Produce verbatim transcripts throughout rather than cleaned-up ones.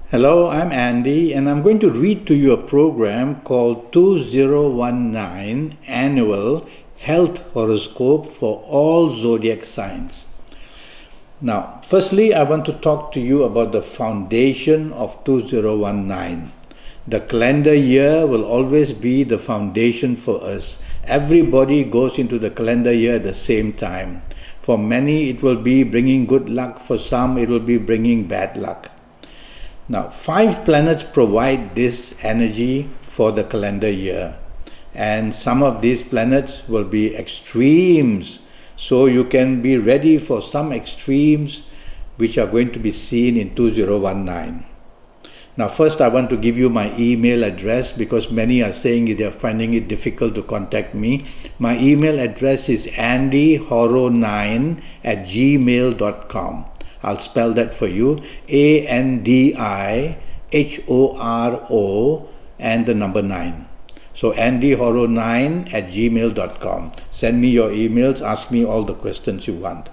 Hello, I'm Andy, and I'm going to read to you a program called two thousand nineteen Annual Health Horoscope for all zodiac signs. Now, firstly, I want to talk to you about the foundation of two thousand nineteen. The calendar year will always be the foundation for us. Everybody goes into the calendar year at the same time. For many, it will be bringing good luck. For some, it will be bringing bad luck. Now, five planets provide this energy for the calendar year, and some of these planets will be extremes, so you can be ready for some extremes which are going to be seen in two thousand nineteen. Now, first I want to give you my email address because many are saying they are finding it difficult to contact me. My email address is andy horo nine at gmail dot com. I'll spell that for you, A N D I H O R O and the number nine. So andy horo nine at gmail dot com. Send me your emails, ask me all the questions you want.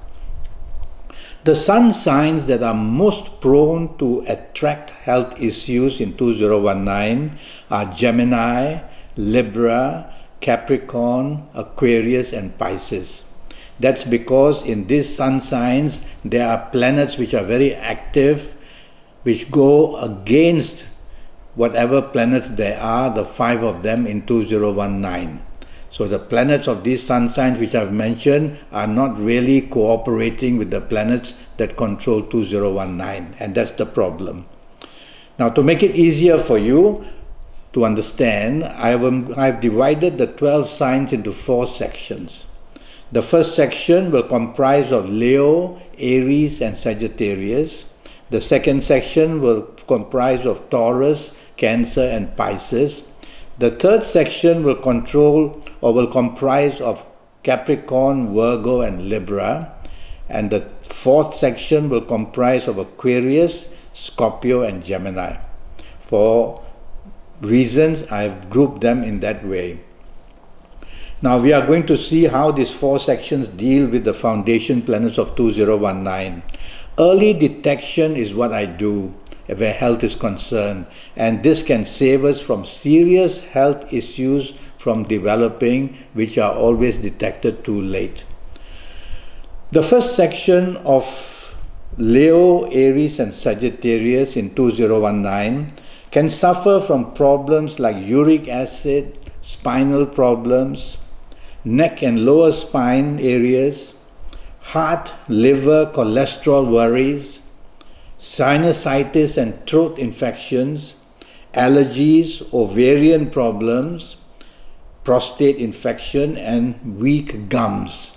The sun signs that are most prone to attract health issues in two thousand nineteen are Gemini, Libra, Capricorn, Aquarius and Pisces. That's because in these sun signs, there are planets which are very active, which go against whatever planets there are, the five of them in two thousand nineteen. So the planets of these sun signs which I've mentioned are not really cooperating with the planets that control two thousand nineteen, and that's the problem. Now, to make it easier for you to understand, I've, I've divided the twelve signs into four sections. The first section will comprise of Leo, Aries and Sagittarius. The second section will comprise of Taurus, Cancer and Pisces. The third section will control or will comprise of Capricorn, Virgo and Libra. And the fourth section will comprise of Aquarius, Scorpio and Gemini. For reasons, I've grouped them in that way. Now we are going to see how these four sections deal with the foundation planets of two thousand nineteen. Early detection is what I do where health is concerned, and this can save us from serious health issues from developing, which are always detected too late. The first section of Leo, Aries and Sagittarius in two thousand nineteen can suffer from problems like uric acid, spinal problems, neck and lower spine areas, heart, liver, cholesterol worries, sinusitis and throat infections, allergies, ovarian problems, prostate infection and weak gums.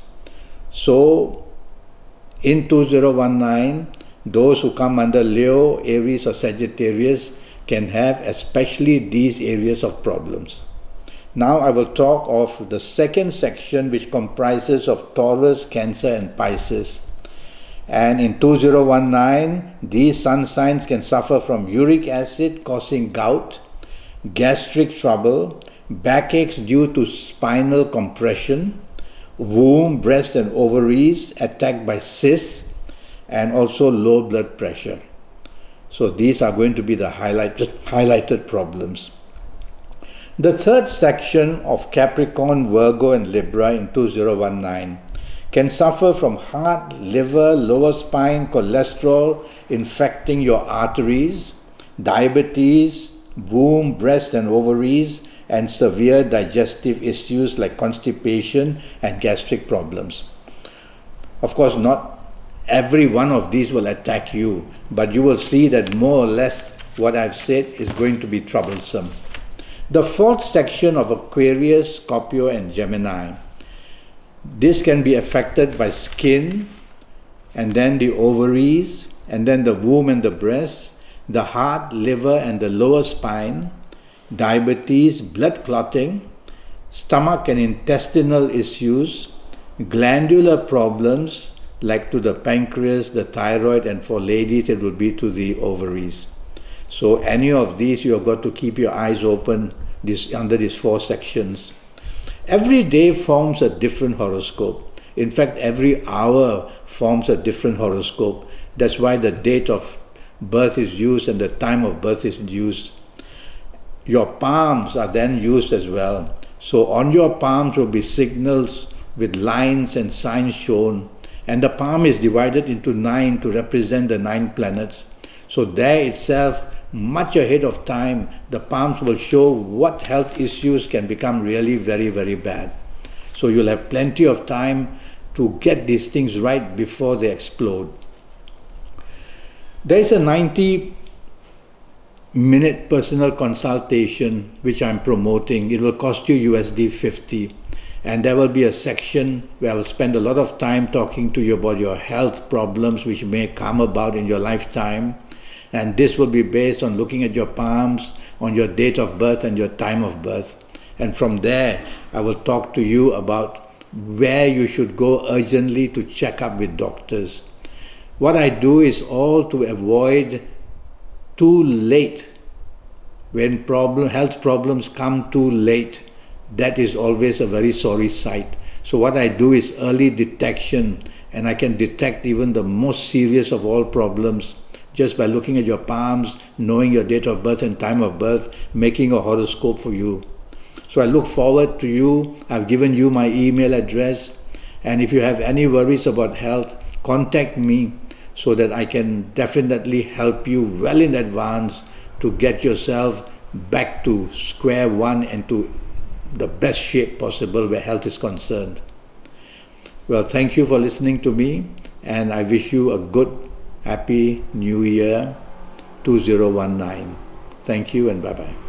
So in two thousand nineteen, those who come under Leo, Aries or Sagittarius can have especially these areas of problems. Now I will talk of the second section, which comprises of Taurus, Cancer and Pisces. And in two thousand nineteen, these sun signs can suffer from uric acid causing gout, gastric trouble, backaches due to spinal compression, womb, breast and ovaries attacked by cysts, and also low blood pressure. So these are going to be the highlighted, highlighted problems. The third section of Capricorn, Virgo and Libra in two thousand nineteen can suffer from heart, liver, lower spine, cholesterol infecting your arteries, diabetes, womb, breast and ovaries, and severe digestive issues like constipation and gastric problems. Of course, not every one of these will attack you, but you will see that more or less what I've said is going to be troublesome. The fourth section of Aquarius, Scorpio and Gemini. This can be affected by skin, and then the ovaries, and then the womb and the breast, the heart, liver and the lower spine, diabetes, blood clotting, stomach and intestinal issues, glandular problems like to the pancreas, the thyroid, and for ladies it will be to the ovaries. So any of these, you have got to keep your eyes open this, under these four sections. Every day forms a different horoscope. In fact, every hour forms a different horoscope. That's why the date of birth is used and the time of birth is used. Your palms are then used as well. So on your palms will be signals with lines and signs shown, and the palm is divided into nine to represent the nine planets. So there itself, much ahead of time, the palms will show what health issues can become really very, very bad. So you'll have plenty of time to get these things right before they explode. There is a ninety minute personal consultation which I'm promoting. It will cost you U S D fifty, and there will be a section where I will spend a lot of time talking to you about your health problems which may come about in your lifetime, and this will be based on looking at your palms, on your date of birth and your time of birth. And from there I will talk to you about where you should go urgently to check up with doctors. What I do is all to avoid too late. When problem, health problems come too late, that is always a very sorry sight. So what I do is early detection, and I can detect even the most serious of all problems just by looking at your palms, knowing your date of birth and time of birth, making a horoscope for you. So I look forward to you. I've given you my email address, and if you have any worries about health, contact me so that I can definitely help you well in advance to get yourself back to square one and to the best shape possible where health is concerned. Well, thank you for listening to me, and I wish you a good, happy New Year two thousand nineteen. Thank you and bye-bye.